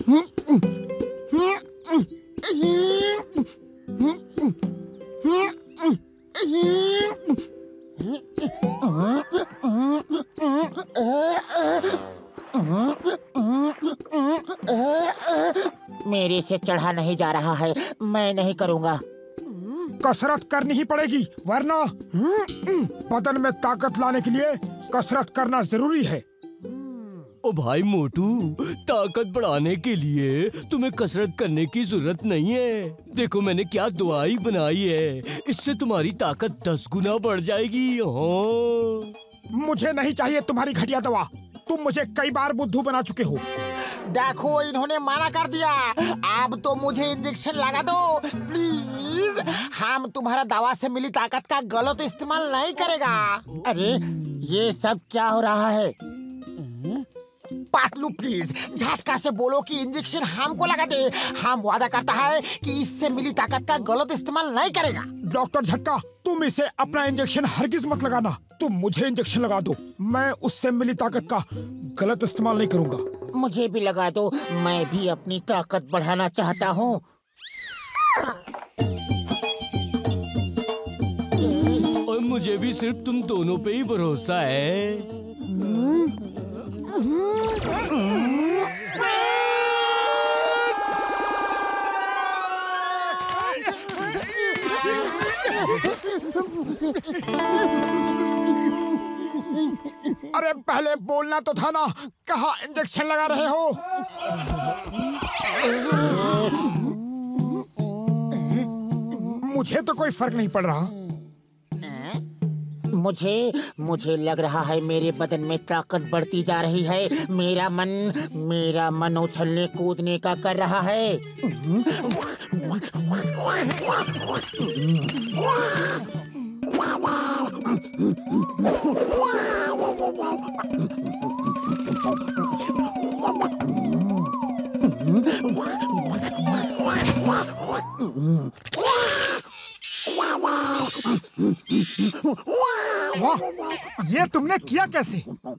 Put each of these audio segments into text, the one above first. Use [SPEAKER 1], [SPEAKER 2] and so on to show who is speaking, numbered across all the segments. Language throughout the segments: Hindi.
[SPEAKER 1] मेरे से चढ़ा नहीं जा रहा है, मैं नहीं करूँगा।
[SPEAKER 2] कसरत करनी ही पड़ेगी, वरना बदन में ताकत लाने के लिए कसरत करना जरूरी है।
[SPEAKER 3] ओ भाई मोटू, ताकत बढ़ाने के लिए तुम्हें कसरत करने की जरूरत नहीं है। देखो मैंने क्या दवाई बनाई है, इससे तुम्हारी ताकत 10 गुना बढ़ जाएगी। हाँ।
[SPEAKER 2] मुझे नहीं चाहिए तुम्हारी घटिया दवा, तुम मुझे कई बार बुद्धू बना चुके हो।
[SPEAKER 1] देखो इन्होंने मना कर दिया, अब तो मुझे इंजेक्शन लगा दो प्लीज। हम तुम्हारा दवा से मिली ताकत का गलत इस्तेमाल नहीं करेगा। अरे ये सब क्या हो रहा है? पातलू प्लीज झटका से बोलो कि इंजेक्शन हमको लगा दे। हम वादा करता है कि इससे मिली ताकत का गलत इस्तेमाल नहीं करेगा।
[SPEAKER 2] डॉक्टर झटका, तुम इसे अपना इंजेक्शन हरगिज मत लगाना। तुम मुझे इंजेक्शन लगा दो, मैं उससे मिली ताकत का गलत इस्तेमाल नहीं करूंगा।
[SPEAKER 1] मुझे भी लगा दो, मैं भी अपनी ताकत बढ़ाना चाहता हूँ।
[SPEAKER 3] और मुझे भी सिर्फ तुम दोनों पे ही भरोसा है।
[SPEAKER 2] अरे पहले बोलना तो था ना, कहाँ इंजेक्शन लगा रहे हो? मुझे तो कोई फर्क नहीं पड़ रहा।
[SPEAKER 1] मुझे लग रहा है मेरे बदन में ताकत बढ़ती जा रही है। मेरा मन उछलने कूदने का कर रहा है।
[SPEAKER 2] वाह, ये तुमने किया कैसे?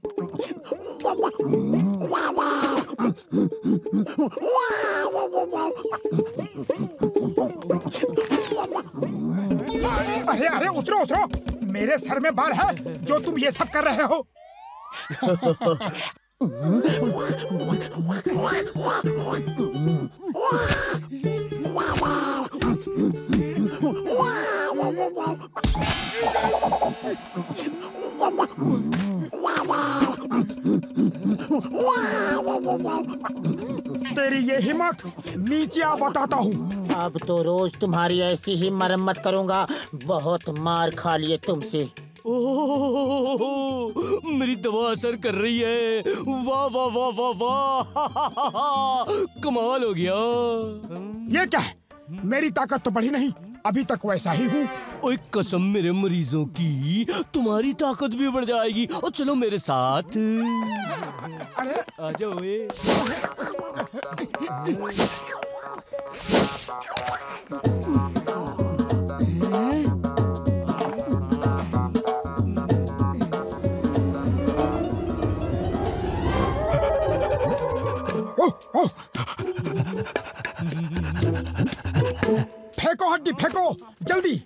[SPEAKER 2] अरे अरे उतरो उतरो, मेरे सर में बाल है जो तुम ये सब कर रहे हो। तेरी ये हिम्मत, नीचे आ बताता हूँ।
[SPEAKER 1] अब तो रोज तुम्हारी ऐसी ही मरम्मत करूंगा। बहुत मार खा लिए तुमसे।
[SPEAKER 3] ओह, मेरी दवा असर कर रही है। वाह वाह वाह वाह वाह, कमाल हो गया।
[SPEAKER 2] ये क्या है? मेरी ताकत तो बढ़ी नहीं, अभी तक वैसा ही हूँ।
[SPEAKER 3] ओए कसम मेरे मरीजों की, तुम्हारी ताकत भी बढ़ जाएगी। और चलो मेरे साथ।
[SPEAKER 2] अरे
[SPEAKER 3] आ जाओ।
[SPEAKER 2] फेंको हड्डी, फेंको जल्दी।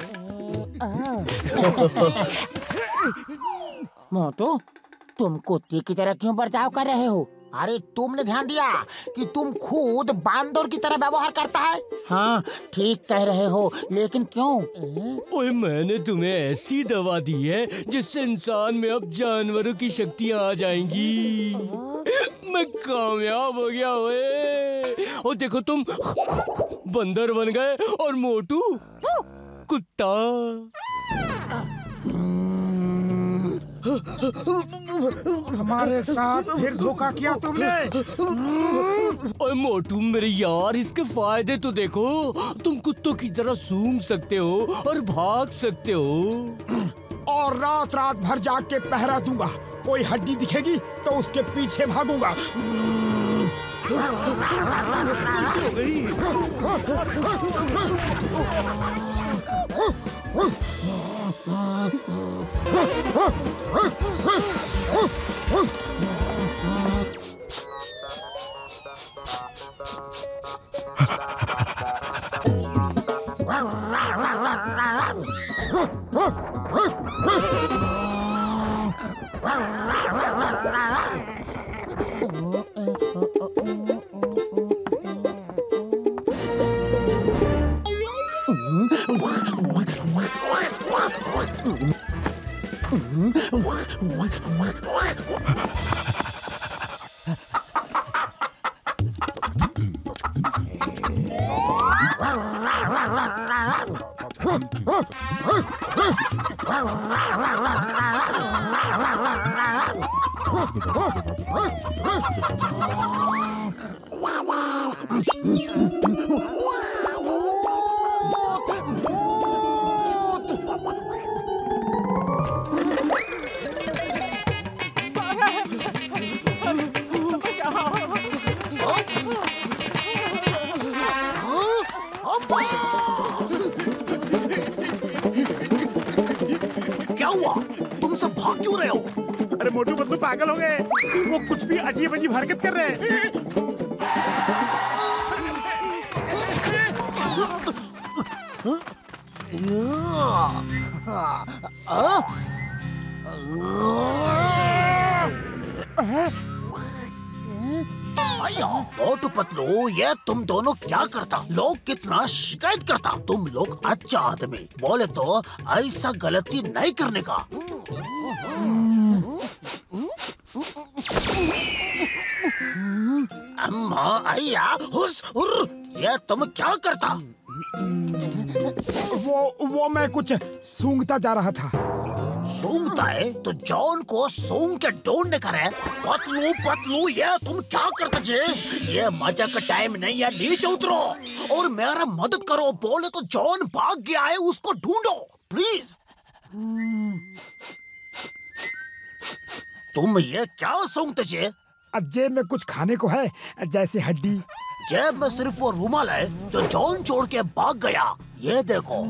[SPEAKER 1] मोटू, तुम कुत्ते की तरह क्यों बर्ताव कर रहे हो? अरे तुमने ध्यान दिया कि तुम खुद बांदर की तरह व्यवहार करता है? हाँ ठीक कह रहे हो, लेकिन क्यों?
[SPEAKER 3] ओए मैंने तुम्हें ऐसी दवा दी है जिससे इंसान में अब जानवरों की शक्तियाँ आ जाएंगी। मैं कामयाब हो गया ओए। और देखो तुम बंदर बन गए और मोटू कुत्ता।
[SPEAKER 2] हमारे साथ फिर धोखा किया तुमने।
[SPEAKER 3] ओए मोटू मेरे यार, इसके फायदे तो देखो। तुम कुत्तों की तरह सूंघ सकते हो और भाग सकते हो।
[SPEAKER 2] और रात रात भर जाग के पहरा दूंगा। कोई हड्डी दिखेगी तो उसके पीछे भागूंगा।
[SPEAKER 4] क्या हुआ? तुम सब भाग क्यों रहे हो?
[SPEAKER 2] अरे मोटू पतलू पागल हो गए, वो कुछ भी अजीब अजीब हरकत कर रहे हैं।
[SPEAKER 4] मोटू पतलू, ये तुम दोनों क्या करता? लोग कितना शिकायत करता। तुम लोग अच्छा आदमी बोले तो ऐसा गलती नहीं करने का। अम्मा अय्या हुस हुर, ये तुम क्या करता?
[SPEAKER 2] वो मैं कुछ सूंघता जा रहा था।
[SPEAKER 4] सूंघता है तो जॉन को सूंघ के ढूंढने का है। पतलू पतलू, ये तुम क्या करते जे? ये मजा का टाइम नहीं है, नीचे उतरो और मेरा मदद करो। बोले तो जॉन भाग गया है, उसको ढूंढो प्लीज। तुम ये क्या सूंघते जे?
[SPEAKER 2] जेब में कुछ खाने को है, जैसे हड्डी।
[SPEAKER 4] जेब में सिर्फ वो रुमाल है जो जॉन छोड़ के भाग गया। ये देखो।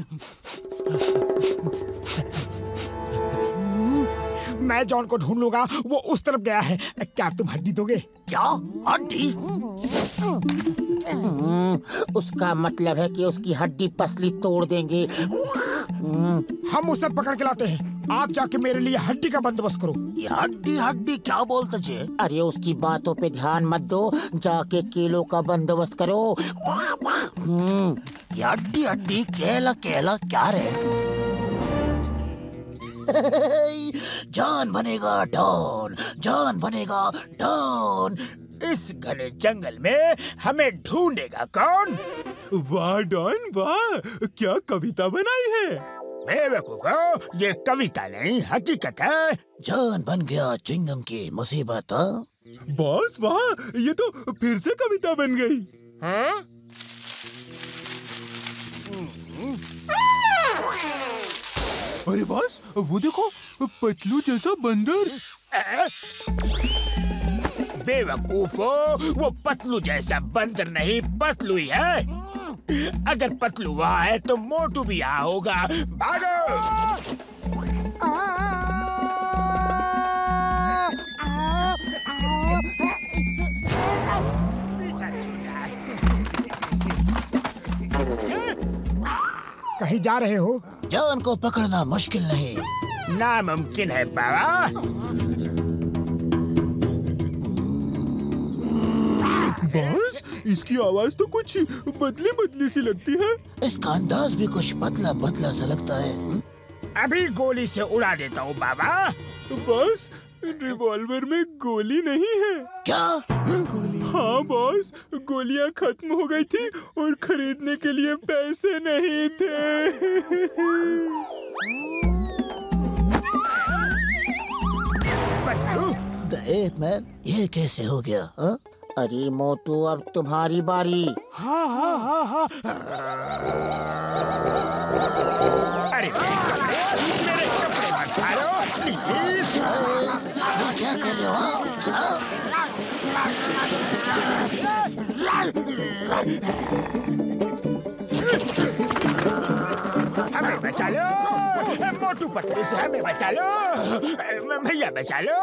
[SPEAKER 2] मैं जॉन को ढूंढ लूंगा, वो उस तरफ गया है। क्या तुम हड्डी दोगे?
[SPEAKER 4] क्या हड्डी?
[SPEAKER 1] उसका मतलब है कि उसकी हड्डी पसली तोड़ देंगे।
[SPEAKER 2] हम उसे पकड़ के लाते हैं, आप जाके मेरे लिए हड्डी का बंदोबस्त करो।
[SPEAKER 4] ये हड्डी हड्डी क्या बोलते जे?
[SPEAKER 1] अरे उसकी बातों पे ध्यान मत दो, जाके केलों का बंदोबस्त करो।
[SPEAKER 4] ये हड्डी हड्डी केला केला क्या रे? जान बनेगा डॉन, जान बनेगा डॉन।
[SPEAKER 2] इस घने जंगल में हमें ढूंढेगा कौन?
[SPEAKER 5] वाह डॉन वाह, क्या कविता बनाई है।
[SPEAKER 2] बेवकूफो, ये कविता नहीं हकीकत है।
[SPEAKER 4] जान बन गया चिंगम की मुसीबत।
[SPEAKER 5] बॉस वाह, ये तो फिर से कविता बन गई।
[SPEAKER 1] हाँ?
[SPEAKER 5] अरे बॉस, वो देखो, पतलू जैसा बंदर।
[SPEAKER 2] बेवकूफो, वो पतलू जैसा बंदर नहीं, पतलू ही है। अगर पतलू वहाँ है तो मोटू भी यहाँ होगा। भागो! कहीं जा रहे हो?
[SPEAKER 4] जान को पकड़ना मुश्किल नहीं,
[SPEAKER 2] नामुमकिन है बाबा।
[SPEAKER 5] बॉस, इसकी आवाज तो कुछ बदली बदली सी लगती है।
[SPEAKER 4] इसका अंदाज भी कुछ बदला बदला सा लगता है।
[SPEAKER 2] अभी गोली से उड़ा देता हूँ बाबा।
[SPEAKER 5] बॉस, रिवॉल्वर में गोली नहीं है।
[SPEAKER 4] क्या?
[SPEAKER 5] हाँ बॉस, गोलियां खत्म हो गई थी और खरीदने के लिए पैसे नहीं थे।
[SPEAKER 2] पतलू,
[SPEAKER 4] द एप मैन, ये कैसे हो गया? हा?
[SPEAKER 1] अरे मोटू, अब तुम्हारी बारी।
[SPEAKER 2] हाँ हाँ हाँ हाँ। अरे मेरे कपड़े मत फाड़ो, प्लीज।
[SPEAKER 4] ये क्या कर रहे हो?
[SPEAKER 2] हमें बचा लो, मोटू पतलू से हमें बचा लो। भैया बचा लो।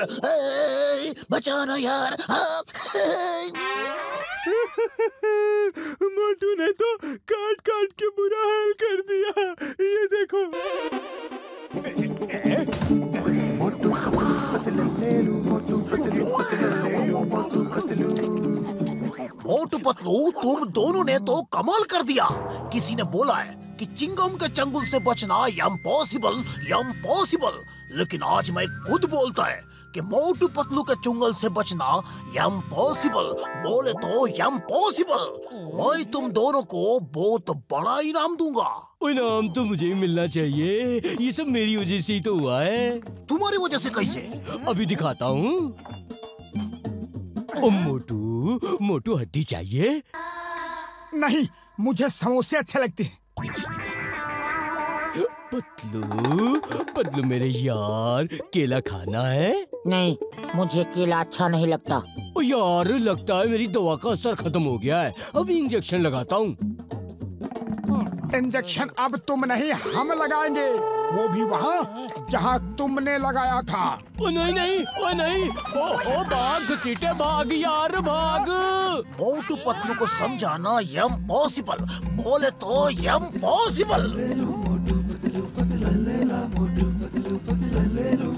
[SPEAKER 4] बचाना यार।
[SPEAKER 5] मोटू ने तो काट काट के बुरा हाल कर दिया। ये देखो।
[SPEAKER 4] मोटू पतलू, तुम दोनों ने तो कमाल कर दिया। किसी ने बोला है कि चिंगम के चंगुल से बचना इम्पॉसिबल, इम्पॉसिबल। लेकिन आज मैं खुद बोलता है कि मोटू पतलू के चुंगल से बचना इम्पॉसिबल, बोले तो इम्पॉसिबल। मैं तुम दोनों को बहुत बड़ा इनाम दूंगा।
[SPEAKER 3] इनाम तो मुझे ही मिलना चाहिए, ये सब मेरी वजह से ही तो हुआ है।
[SPEAKER 4] तुम्हारी वजह से कैसे?
[SPEAKER 3] अभी दिखाता हूँ। ओ मोटू, मोटू हड्डी चाहिए?
[SPEAKER 2] नहीं, मुझे समोसे अच्छे लगते हैं।
[SPEAKER 3] पतलू, पतलू मेरे यार, केला खाना है?
[SPEAKER 1] नहीं, मुझे केला अच्छा नहीं लगता।
[SPEAKER 3] ओ यार, लगता है मेरी दवा का असर खत्म हो गया है। अभी इंजेक्शन लगाता हूँ।
[SPEAKER 2] इंजेक्शन अब तुम नहीं, हम लगाएंगे, वो भी वहाँ जहाँ तुमने लगाया था।
[SPEAKER 3] ओ नहीं नहीं, ओ नहीं, ओ भाग घसीटे, भाग यार भाग।
[SPEAKER 4] मोटू पतलू को समझाना इम्पॉसिबल, बोले तो इम्पॉसिबल।